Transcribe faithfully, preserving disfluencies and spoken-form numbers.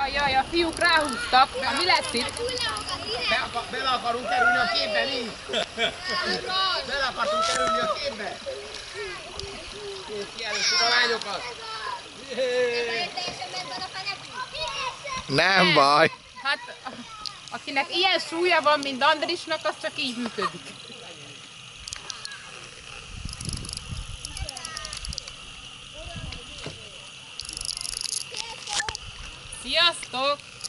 Jaj, a fiúk ráhúztak. Mi lesz itt? Be akar, bele akarunk kerülni a képbe, mi? Bele akartunk kerülni a képbe. Kiállítsuk a lányokat. Nem baj. Hát, akinek ilyen súlya van, mint Andrisnak, az csak így működik. Sziasztok!